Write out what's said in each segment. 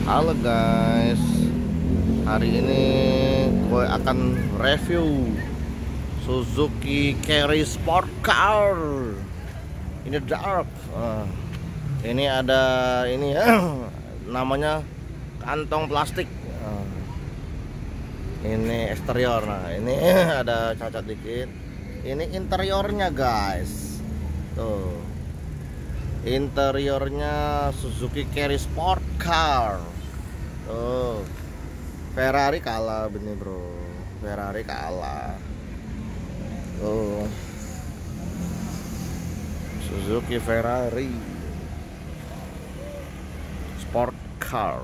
Halo guys, hari ini gue akan review Suzuki Carry Sport Car. Ini dark. Ini ada ini ya, namanya kantong plastik. Ini eksterior. Nah, ini ada cacat dikit. Ini interiornya guys. Tuh. Interiornya Suzuki Carry Sport Car. Tuh, Ferrari kalah benih bro, Ferrari kalah. Tuh, Suzuki Ferrari Sport Car.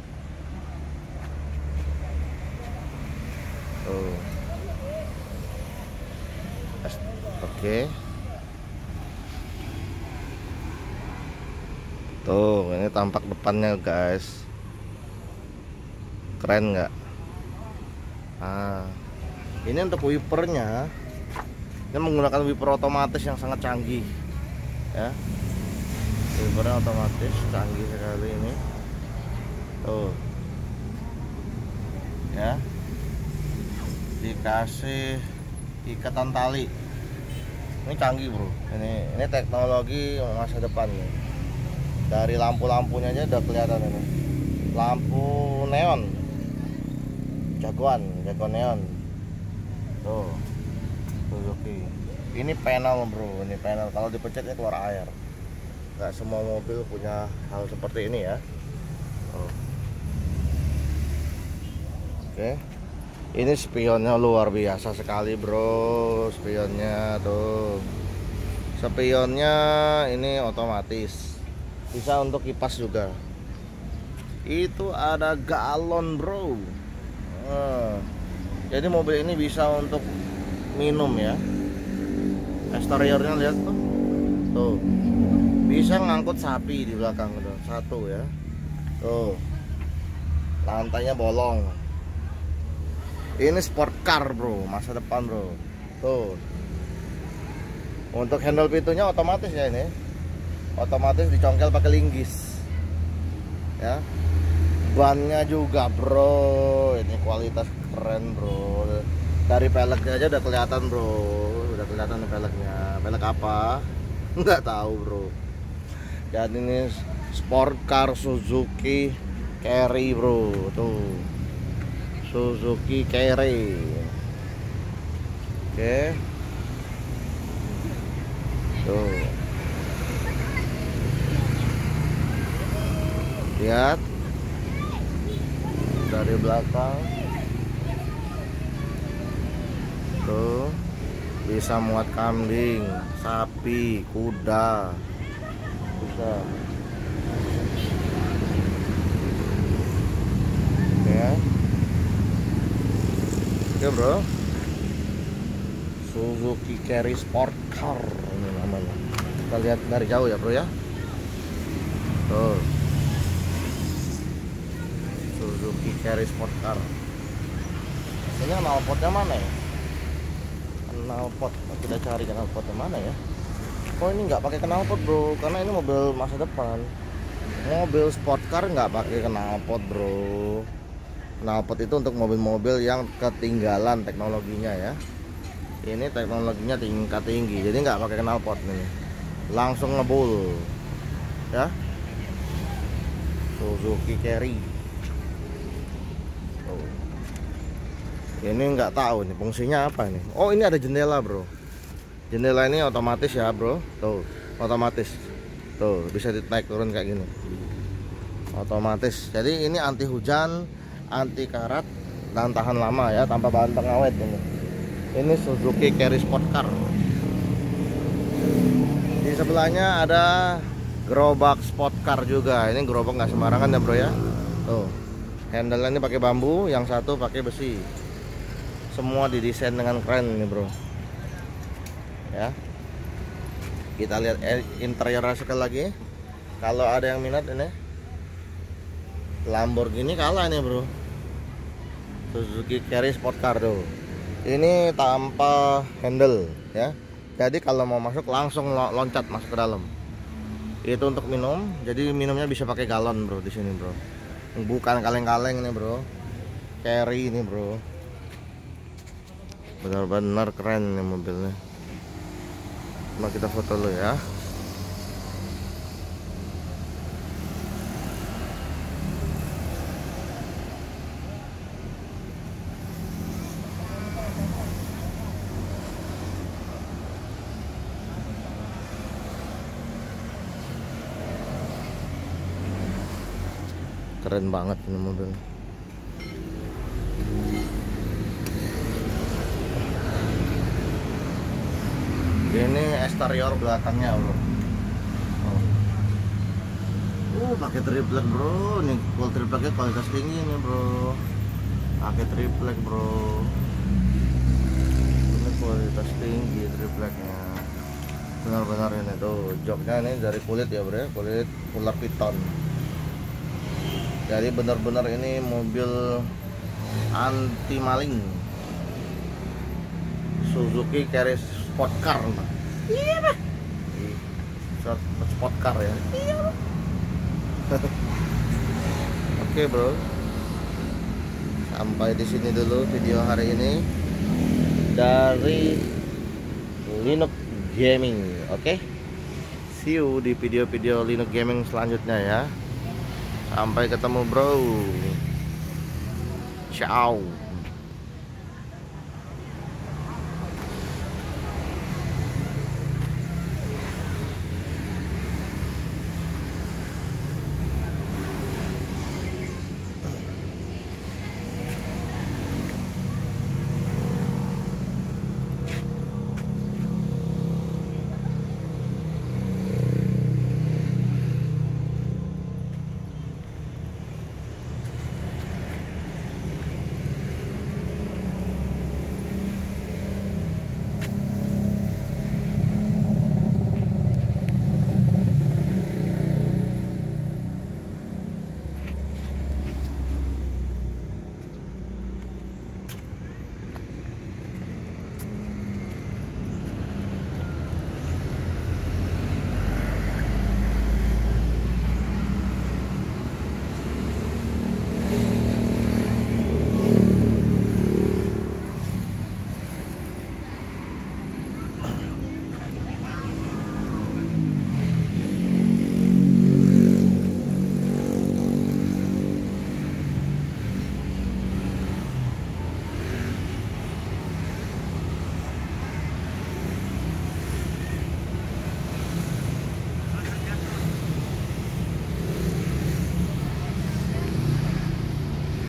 Tuh, oke. Tuh, ini tampak depannya guys. Keren nggak? Nah, ini untuk wipernya, ini menggunakan wiper otomatis yang sangat canggih, ya. Wipernya otomatis canggih sekali ini. Tuh, ya. Dikasih ikatan tali. Ini canggih bro. Ini teknologi masa depan nih. Dari lampu-lampunya aja udah kelihatan ini. Lampu neon. Jagoan neon. Tuh, Suzuki. Ini panel bro, ini panel. Kalau dipecetnya keluar air. Gak semua mobil punya hal seperti ini ya. Oke. Ini spionnya luar biasa sekali bro. Spionnya tuh. Spionnya ini otomatis. Bisa untuk kipas juga. Itu ada galon bro. Jadi mobil ini bisa untuk minum ya. Eksteriornya lihat tuh. Tuh. Bisa ngangkut sapi di belakang tuh. Satu ya. Tuh. Lantainya bolong. Ini sport car bro, masa depan bro. Tuh. Untuk handle pintunya otomatis ya ini. Otomatis dicongkel pakai linggis. Ya. Bannya juga bro, ini kualitas keren bro. Dari peleknya aja udah kelihatan bro, udah kelihatan peleknya. Pelek apa? Nggak tahu bro. Dan ini sport car Suzuki Carry bro, tuh Suzuki Carry. Oke, tuh lihat. Dari belakang tuh bisa muat kambing, sapi, kuda, bisa ya. Oke bro, Suzuki Carry Sport Car ini namanya. Kita lihat dari jauh ya bro ya. Tuh, Suzuki Carry Sport Car. Ini knalpotnya mana ya? Knalpot, kita cari knalpotnya mana ya? Oh ini nggak pakai knalpot bro, karena ini mobil masa depan. Mobil sport car nggak pakai knalpot bro. Knalpot itu untuk mobil-mobil yang ketinggalan teknologinya ya. Ini teknologinya tingkat tinggi, jadi nggak pakai knalpot nih. Langsung ngebul, ya. Suzuki Carry. Ini nggak tahu nih fungsinya apa nih. Oh ini ada jendela bro. Jendela ini otomatis ya bro. Tuh otomatis. Tuh bisa ditaik turun kayak gini. Otomatis. Jadi ini anti hujan, anti karat, dan tahan lama ya, tanpa bahan pengawet ini. Ini Suzuki Carry Sport Car. Di sebelahnya ada gerobak sport car juga. Ini gerobak nggak sembarangan ya bro ya. Tuh handle-nya ini pakai bambu, yang satu pakai besi. Semua didesain dengan keren ini bro ya. Kita lihat interiornya sekali lagi. Kalau ada yang minat ini Lamborghini kalah nih bro. Suzuki Carry Sport Car tuh. Ini tanpa handle ya. Jadi kalau mau masuk langsung loncat masuk ke dalam. Itu untuk minum. Jadi minumnya bisa pakai galon bro di sini bro. bukan kaleng-kaleng nih bro, carry ini bro, benar-benar keren nih mobilnya. Coba kita foto dulu ya. Keren banget ini mobil. Ini eksterior belakangnya bro. Pakai triplek bro. Nih full tripleknya kualitas tinggi nih bro. Pakai triplek bro. Ini kualitas tinggi tripleknya. Benar-benar ini tuh joknya ini dari kulit ya bro, kulit ular piton. Jadi benar-benar ini mobil anti maling. Suzuki Carry Sport Car. Iya, Pak. Sport Car ya. Iya, Pak. Oke, bro. Sampai di sini dulu video hari ini dari Linux Gaming. Oke. See you di video-video Linux Gaming selanjutnya ya. Sampai ketemu bro. Ciao.